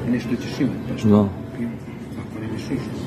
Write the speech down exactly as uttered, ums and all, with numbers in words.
nešto ćeš imati, pa što? Da. Ako nemaš ništa.